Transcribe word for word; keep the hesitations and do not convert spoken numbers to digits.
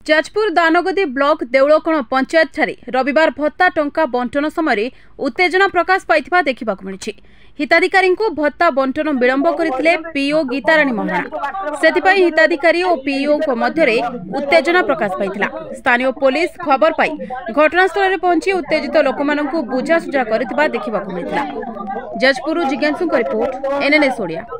Jajpur Dangadi block Deulkona panchayat ठारे रविवार भत्ता टंका बंटन समय उत्तेजना प्रकाश पाइथिबा देखिबाकु मिलिछि। हिताधिकारी को भत्ता बंटन विलंब करथिले पीओ गीताराणी महाराणा। सेथिपई हिताधिकारी और पीओ को मध्यरे उत्तेजना प्रकाश पाइथिला। स्थानीय पुलिस खबर पाई घटनास्थल रे पहुंची उत्तेजित लोकमानंकु बुझासुझा करथिबा देखिबाकु मिलिथिला। जाजपुर जिज्ञासुଙ୍କ रिपोर्ट एनएनएस ओडिया।